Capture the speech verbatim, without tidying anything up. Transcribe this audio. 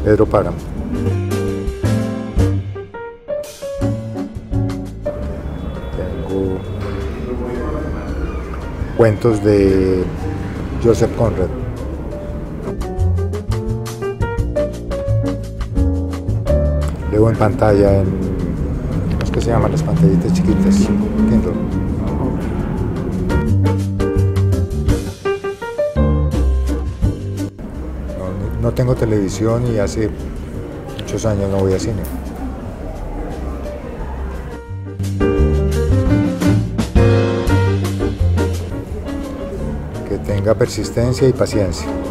Pedro Páramo. Tengo cuentos de Joseph Conrad. Leo en pantalla, en, ¿cómo es que se llaman las pantallitas chiquitas? Kindle. No, no tengo televisión y hace muchos años no voy a cine. Que tenga persistencia y paciencia.